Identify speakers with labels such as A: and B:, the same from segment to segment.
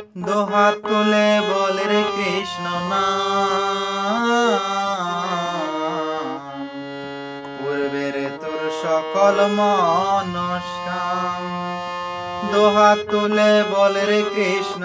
A: দোহাত তুলে বলে রে কৃষ্ণ নাম, পূর্বের তোর সকল মনস্কাম। দোহাত তুলে বলে রে কৃষ্ণ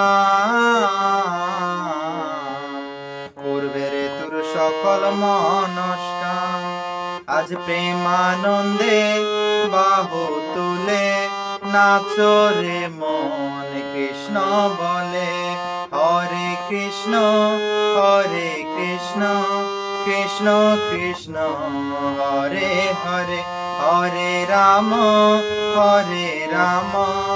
A: নাম, পূর্বের তোর সকল মনস্কাম। আজ প্রেমানন্দে বাহু তুলে নাচো রে মন কৃষ্ণ বলে। হরে কৃষ্ণ কৃষ্ণ কৃষ্ণ হরে হরে, হরে রাম রাম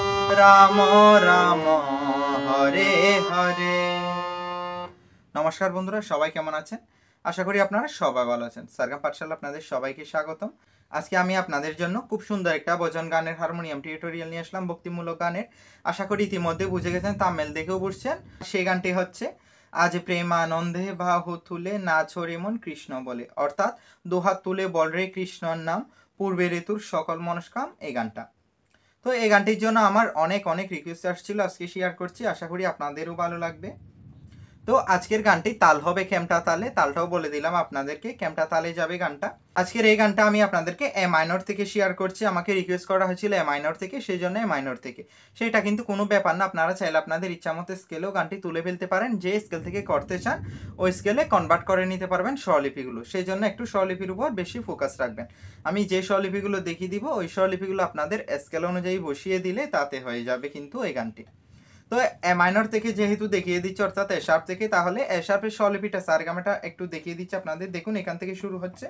A: রাম হরে হরে। নমস্কার বন্ধুরা, সবাই কেমন আছেন? আশা করি আপনারা সবাই ভালো আছেন। সারগাম পাঠশালা আপনাদের সবাইকে স্বাগতম। আজকে আমি আপনাদের জন্য খুব সুন্দর একটা ভজন গানের হারমোনিয়াম টিউটোরিয়াল নিয়ে আসলাম, ভক্তিমূলক গানের। আশা করি ইতিমধ্যে বুঝে গেছেন, তামিল দেখেও বুঝছেন। সেই গানটি হচ্ছে আজ প্রেমানন্দে বাহু তুলে নাচো রে মন কৃষ্ণ বলে, অর্থাৎ দুহাত তুলে বল রে কৃষ্ণর নাম, পূর্বে ঋতুর সকল মনস্কাম, এই গানটা। তো এই গানটির জন্য আমার অনেক রিকোয়েস্ট আসছিল, আজকে শেয়ার করছি। আশা করি আপনাদেরও ভালো লাগবে। তো আজকের গানটি তাল হবে খেমটা তালে, তালটাও বলে দিলাম আপনাদেরকে, খেমটা তালে যাবে গানটা। আজকের এই গানটা আমি আপনাদেরকে এ মাইনর থেকে শেয়ার করছি। আমাকে রিকোয়েস্ট করা হয়েছিল এ মাইনর থেকে, সেই জন্য এ মাইনর থেকে। সেটা কিন্তু কোনো ব্যাপার না, আপনারা চাইলে আপনাদের ইচ্ছা মতো স্কেলেও গানটি তুলে ফেলতে পারেন। যে স্কেল থেকে করতে চান ওই স্কেলে কনভার্ট করে নিতে পারবেন স্বরলিপিগুলো। সেই জন্য একটু স্বরলিপির উপর বেশি ফোকাস রাখবেন। আমি যে স্বরলিপিগুলো দেখিয়ে দিব ওই স্বরলিপিগুলো আপনাদের স্কেল অনুযায়ী বসিয়ে দিলে তাতে হয়ে যাবে কিন্তু এই গানটি। তো এ মাইনর থেকে যেহেতু দেখিয়ে দিচ্ছে, অর্থাৎ এ শার্প থেকে, তাহলে এ শার্পের স্বরলিপিটা সারেগামাটা একটু দেখিয়ে দিচ্ছে আপনাদের। দেখুন, এখান থেকে শুরু হচ্ছে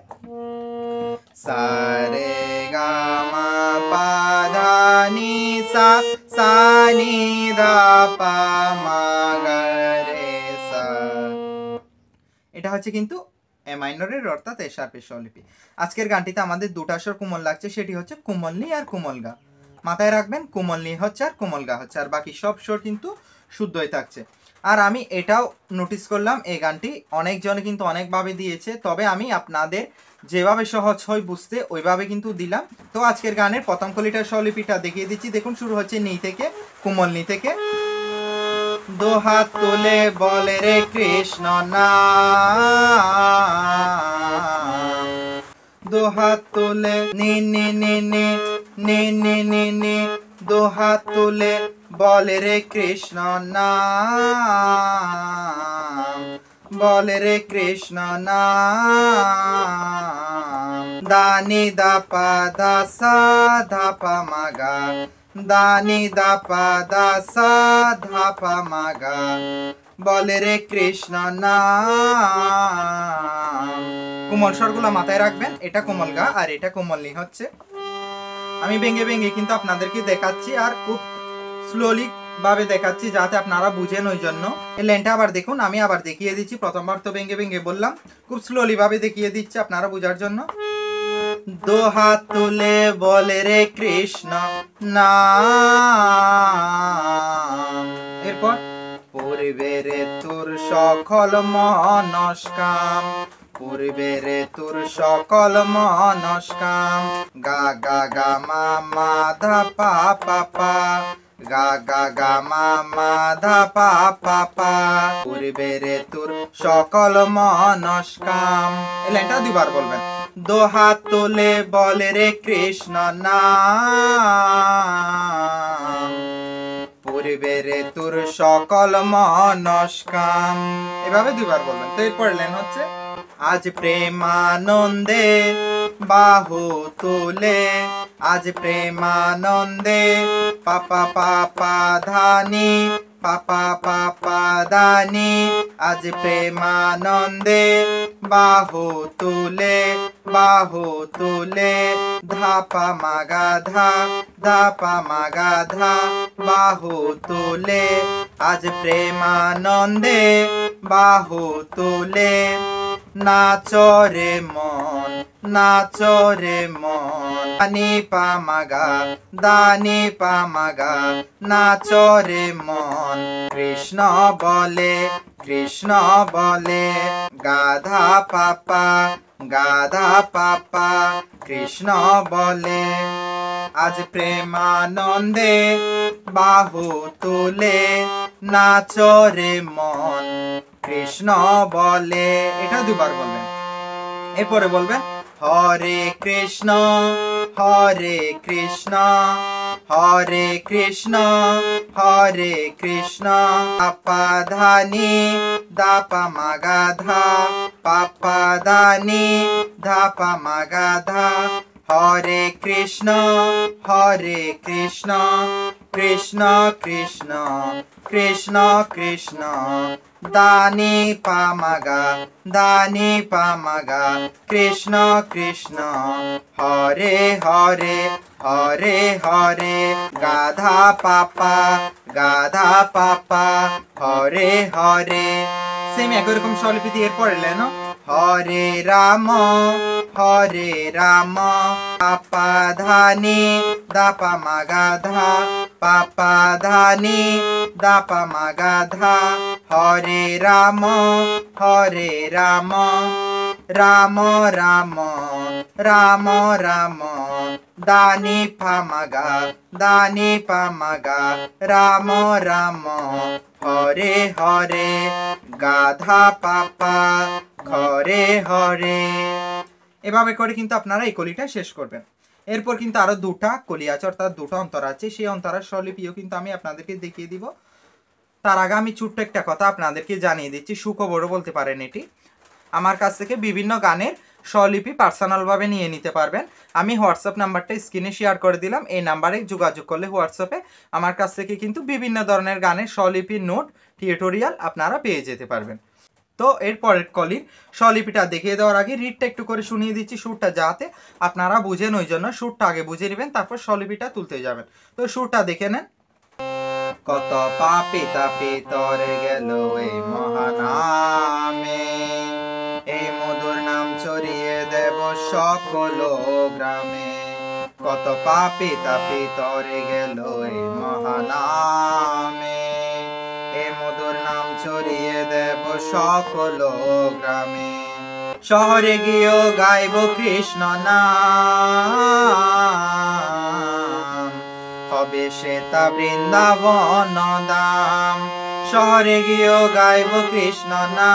A: সারে গামা পা ধা নি সা, সা নি ধা পা মা গা রে সা। এটা হচ্ছে কিন্তু এ মাইনরের, অর্থাৎ এ শার্পের স্বরলিপি। আজকের গানটিতে আমাদের দুটা স্বর কোমল লাগছে, সেটি হচ্ছে কোমল নি আর কোমল গা। মাথায় রাখবেন, কোমল নি হচ্ছে আর কোমল গা হচ্ছে, আর বাকি সব স্বর কিন্তু শুদ্ধই থাকছে। আর আমি এটাও নোটিস করলাম, এই গানটি অনেকজনে কিন্তু অনেকভাবে দিয়েছে, তবে আমি আপনাদের যেভাবে সহজ হয় বুঝতে ওইভাবে কিন্তু দিলাম। তো আজকের গানের প্রথম কলিটার স্বরলিপিটা দেখিয়ে দিচ্ছি। দেখুন, শুরু হচ্ছে নি থেকে, কোমল নি থেকে। দোহাত তুলে বলে রে কৃষ্ণ নাম, দোহাত তুলে নি নি নি নি নি নি নি নি, দোহাত তুলে বলে রে কৃষ্ণ নাম, বলে রে কৃষ্ণ নাম। দানি দা পা দা সা ধা পা মা গা, দানি দা পা দা সা ধা পা মা গা, বলে রে কৃষ্ণ নাম। কোমল স্বরগুলো মাথায় রাখবেন, এটা কোমল গা আর এটা কোমল নি হচ্ছে। আমি ভেঙে কিন্তু আপনাদেরকে দেখাচ্ছি, আর খুব স্লোলি ভাবে দেখাচ্ছি যাতে আপনারা বুঝেন, ওই জন্য এই লাইনটা আবার দেখুন। আমি আবার দেখিয়ে দিচ্ছি, প্রথমবার তো ভেঙে বললাম, খুব স্লোলি ভাবে দেখিয়ে দিচ্ছি আপনারা বোঝার জন্য। দোহাত তুলে বলে রে কৃষ্ণ নাম, এরপর পূর্বে রে তোর সকল মনস্কাম, পূর্বে রে তোর সকল মনস্কাম। গা গা গা মা মা ধা পা পা পা, গা গা গা মা মা ধা পা পা পা, পূর্বে রে তোর সকল মনস্কাম। এই লাইনটা দুবার বলবেন। দোহাত তুলে বলে রে কৃষ্ণ নাম, পূর্বে রে তোর সকল মনস্কাম। এভাবে দুবার বলবেন। তো এরপর লাইন হচ্ছে আজ প্রেমানন্দে বাহু তুলে, আজ প্রেমানন্দে পাপা পাপা ধানি, পাপা পাপা দানি, আজ প্রেমানন্দে বাহু তুলে, বাহু তুলে ধা পা মা গা ধা, ধা পা মা গা ধা, বাহু তুলে। আজ প্রেমানন্দে বাহু তুলে নাচো রে মন, নাচো রে মন। দানি পা মা গা, দানি পা মা গা, নাচো রে মন কৃষ্ণ বলে, কৃষ্ণ বলে। গাধা পাপা, গাধা পাপা কৃষ্ণ বলে। আজ প্রেমানন্দে বাহু তুলে নাচরে মন কৃষ্ণ বলে। এটা দুবার বলবেন। এরপরে বলবেন হরে কৃষ্ণ হরে কৃষ্ণ হরে কৃষ্ণ হরে কৃষ্ণ পাপা ধানি দাপা মাগাধা পাপা দানি ধাপা মাগাধা হরে কৃষ্ণ কৃষ্ণ কৃষ্ণ কৃষ্ণ কৃষ্ণ দানি পামাগা কৃষ্ণ কৃষ্ণ হরে হরে হরে হরে গাধা পাপা হরে হরে। সেম একই রকম স্বরলিপি দিয়ে এরপরে লেন হরে রাম পাপা ধানি দাপা মাগাধা পাপা ধানি দাপা মাগাধা হরে রাম রাম রাম রাম রাম দানি পামাগা রাম রাম হরে হরে গাধা পাপা হরে হরে। এভাবে করে কিন্তু আপনারা এই কলিটা শেষ করবেন। এরপর কিন্তু আরো দুটা কলি আছে, অর্থাৎ দুটো অন্তর আছে। সেই অন্তরার স্বরলিপিও কিন্তু আমি আপনাদেরকে দেখিয়ে দিব। তার আগে আমি ছোট্ট একটা কথা আপনাদেরকে জানিয়ে দিচ্ছি, সুখবরও বলতে পারেন এটি। আমার কাছ থেকে বিভিন্ন গানের স্বরলিপি পার্সোনালভাবে নিয়ে নিতে পারবেন। আমি হোয়াটসঅ্যাপ নাম্বারটা স্ক্রিনে শেয়ার করে দিলাম। এই নাম্বারে যোগাযোগ করলে হোয়াটসঅ্যাপে আমার কাছ থেকে কিন্তু বিভিন্ন ধরনের গানের স্বরলিপির নোট টিউটোরিয়াল আপনারা পেয়ে যেতে পারবেন। তো এরপরের কলির স্বরলিপিটা দেখিয়ে দেওয়ার আগে রিডটা একটু করে শুনিয়ে দিচ্ছি, সুরটা যাতে আপনারা বুঝেন, ওই জন্য সুরটা আগে বুঝে নেবেন, তারপর স্বরলিপিটা তুলতে যাবেন। তো সুরটা দেখে নেন। কত পাপি তাপি তরে গেল এই মহানামে, এই মধুর নাম ছড়িয়ে দেব সকল গ্রামে। কত পাপি তাপি তরে গেল এই মহানামে, এই মধুর নাম ছড়িয়ে দেব সকল গ্রামে। শহরে গিয়েও গাইব কৃষ্ণ নাম, হবে সে তা বৃন্দাবন দাম। শহরে গিয়েও গাইব কৃষ্ণ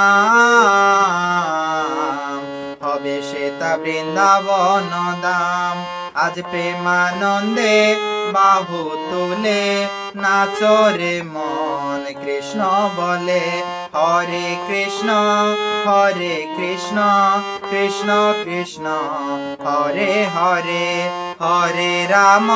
A: নাম, হবে সে তা বৃন্দাবন দাম। আজ প্রেমানন্দে বাহু তুলে নাচরে মন কৃষ্ণ বলে। হরে কৃষ্ণ কৃষ্ণ কৃষ্ণ হরে হরে হরে রাম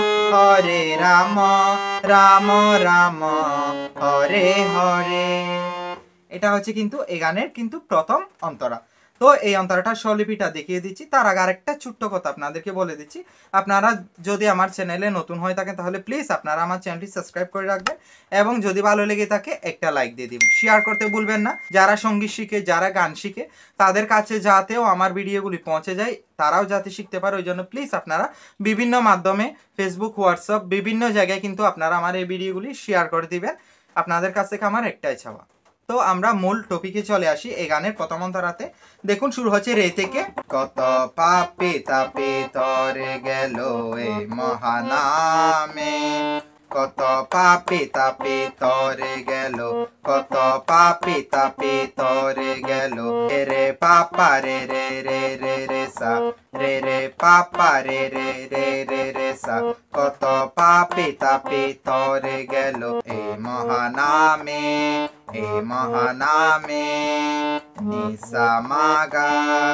A: রাম রাম হরে হরে। এটা হচ্ছে কিন্তু এই গানের কিন্তু প্রথম অন্তরা। তো এই অন্তরাটার স্বরলিপিটা দেখিয়ে দিচ্ছি। তার আগে আরেকটা ছোট্ট কথা আপনাদেরকে বলে দিচ্ছি, আপনারা যদি আমার চ্যানেলে নতুন হয়ে থাকেন তাহলে প্লিজ আপনারা আমার চ্যানেলটি সাবস্ক্রাইব করে রাখবেন, এবং যদি ভালো লেগে থাকে একটা লাইক দিয়ে দিবেন। শেয়ার করতে ভুলবেন না। যারা সঙ্গীত শিখে, যারা গান শিখে, তাদের কাছে যাতেও আমার ভিডিওগুলি পৌঁছে যায়, তারাও যাতে শিখতে পারে, ওই জন্য প্লিজ আপনারা বিভিন্ন মাধ্যমে ফেসবুক, হোয়াটসঅ্যাপ, বিভিন্ন জায়গায় কিন্তু আপনারা আমার এই ভিডিওগুলি শেয়ার করে দিবেন। আপনাদের কাছ থেকে আমার একটাই চাওয়া। তো আমরা মূল টপিকে চলে আসি। এই গানের প্রথম অন্তরাতে দেখুন শুরু হচ্ছে রে থেকে। কত পাপি তাপি তরে গেল এই মহানামে, কত পাপি তাপি তরে গেল, কত পাপি তাপি তরে গেল। রে পাপা রে রে রে রে রে সা, রে রে পাপা রে রে রে রে রে সা। কত পাপি তাপি তরে গেল এই মহানামে, এই মহানামে। নিসা মাগা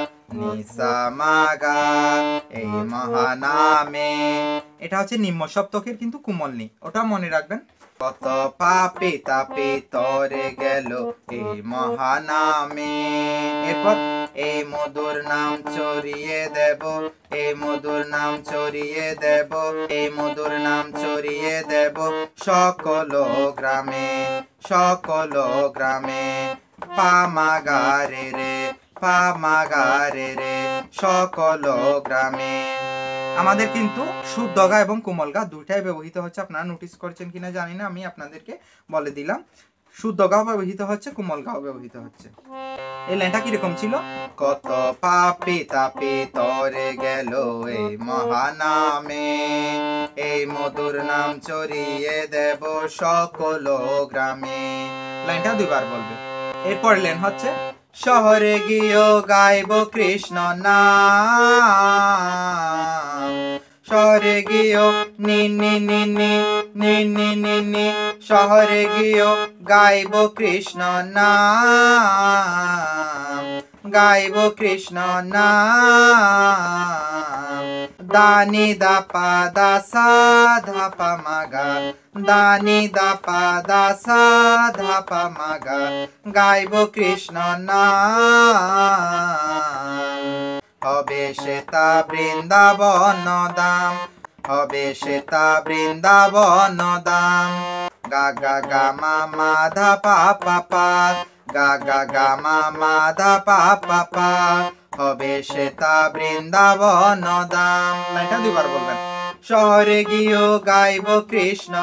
A: এই মহানামে। এটা হচ্ছে নিম্ন সপ্তকের কিন্তু কোমল নি, ওটা মনে রাখবেন। কত পাপি তাপি তরে গেল এই মহানামে। এরপর এই মধুর নাম ছড়িয়ে দেব, এই মধুর নাম ছড়িয়ে দেব, এই মধুর নাম ছড়িয়ে দেব সকল গ্রামে, সকল গ্রামে। পামাগারে রে সকল গ্রামে। আমাদের কিন্তু শুদ্ধ গা এবং কোমল গা দুইটাই ব্যবহৃত হচ্ছে। আপনারা নোটিস করছেন কিনা জানি না, আমি আপনাদেরকে বলে দিলাম। শুদ্ধ গাও ব্যবহৃত হচ্ছে, কোমল গাও ব্যবহৃত হচ্ছে। এই লাইনটা কিরকম ছিল? কত পাপি তাপি তরে গেল এই মহানামে, এই মধুর নাম চড়িয়ে দেব সকল গ্রামে। লাইনটা দুইবার বলবে। এরপর লাইন হচ্ছে শহরে গিয়েও গাইব কৃষ্ণ নাম, শহরে গিয়েও নি নি নি নি নি নি নি নি, শহরে গিয়েও গাইব কৃষ্ণ নাম, গাইব কৃষ্ণ নাম। দানি দা পা দা সা ধা পা মা গা, দানি দা পা দা সা ধা পা মা গা, গাইব কৃষ্ণ নাম। হবে সেতা বৃন্দাবন দাম, হবে সেতা বৃন্দাবন দাম। গা গা গা মা মা ধা পা পা পা, গা গা গা মা মা ধা পা পা পা, হবে সেতা বৃন্দাবন দাম। লাইনটা দুইবার বলবেন। শহরে গিয়েও গাইব কৃষ্ণ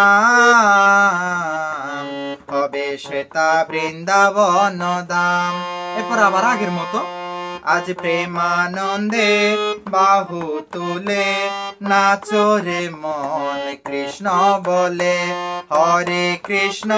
A: নাম, হবে সেতা বৃন্দাবন দাম। এরপর আবার আগের মতো আজ প্রেমানন্দে বাহু তুলে নাচো রে মন কৃষ্ণ বলে। হরে কৃষ্ণ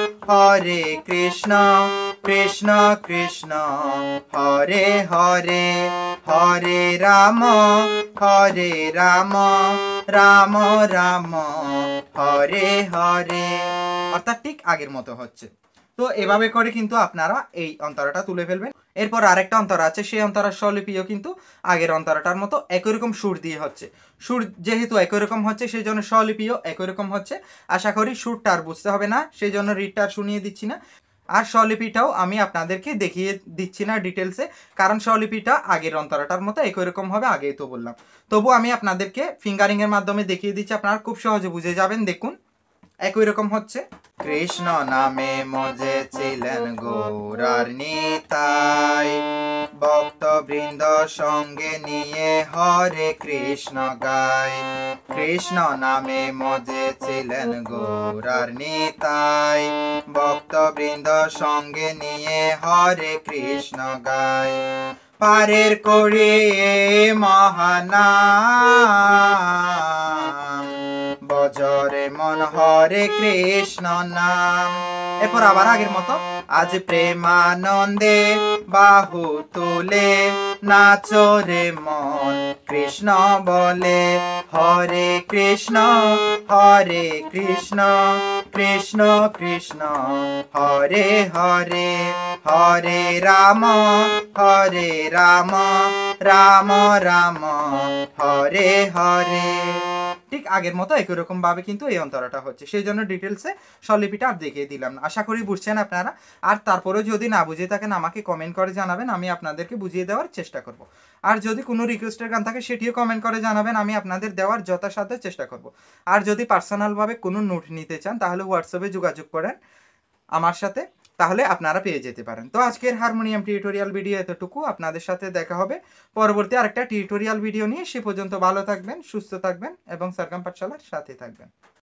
A: কৃষ্ণ কৃষ্ণ হরে হরে, হরে রাম রাম রাম হরে হরে। অর্থাৎ ঠিক আগের মতো হচ্ছে। তো এভাবে করে কিন্তু আপনারা এই অন্তরাটা তুলে ফেলবেন। এরপর আরেকটা অন্তরা আছে, সেই অন্তরার স্বলিপিও কিন্তু আগের অন্তরাটার মতো একই রকম সুর দিয়ে হচ্ছে। সুর যেহেতু একই রকম হচ্ছে সেই জন্য স্বলিপিও একই রকম হচ্ছে। আশা করি সুরটা আর বুঝতে হবে না, সেই জন্য রিডটা আর শুনিয়ে দিচ্ছি না। আর স্বলিপিটাও আমি আপনাদেরকে দেখিয়ে দিচ্ছি না ডিটেলসে, কারণ স্বলিপিটা আগের অন্তরাটার মতো একই রকম হবে, আগেই তো বললাম। তবু আমি আপনাদেরকে ফিঙ্গারিংয়ের মাধ্যমে দেখিয়ে দিচ্ছি, আপনারা খুব সহজে বুঝে যাবেন। দেখুন একই রকম হচ্ছে। কৃষ্ণ নামে মজেছিলেন গৌরার নিতাই, ভক্তবৃন্দ সঙ্গে নিয়ে হরে কৃষ্ণ গায়। কৃষ্ণ নামে মজেছিলেন গৌরার নিতাই, ভক্তবৃন্দ সঙ্গে নিয়ে হরে কৃষ্ণ গায়। পারের করিয়ে মহানাম, বজরে মন হরে কৃষ্ণ নাম। এরপর আবার আগের মতো আজ প্রেমানন্দে বাহু তুলে নাচো রে মন কৃষ্ণ বলে। হরে কৃষ্ণ কৃষ্ণ কৃষ্ণ হরে হরে, হরে রাম রাম রাম হরে হরে। ঠিক আগের মতো একই রকম ভাবে কিন্তু এই অন্তরাটা হচ্ছে, সেই জন্য ডিটেলসে স্বলিপিটা আর দেখিয়ে দিলাম না। আশা করি বুঝছেন আপনারা। আর তারপরেও যদি না বুঝে থাকেন আমাকে কমেন্ট করে জানাবেন, আমি আপনাদেরকে বুঝিয়ে দেওয়ার চেষ্টা করব। আর যদি কোনো রিকোয়েস্টের গান থাকে সেটিও কমেন্ট করে জানাবেন, আমি আপনাদের দেওয়ার যথাসাধ্য চেষ্টা করব। আর যদি পার্সোনালভাবে কোনো নোট নিতে চান তাহলে হোয়াটসঅ্যাপে যোগাযোগ করেন আমার সাথে, তাহলে আপনারা পেয়ে যেতে পারেন। তো আজকের হারমোনিয়াম টিউটোরিয়াল ভিডিও এতটুকু। আপনাদের সাথে দেখা হবে পরবর্তী আরেকটা টিউটোরিয়াল ভিডিও নিয়ে। সে পর্যন্ত ভালো থাকবেন, সুস্থ থাকবেন এবং সারগাম পাঠশালার সাথে থাকবেন।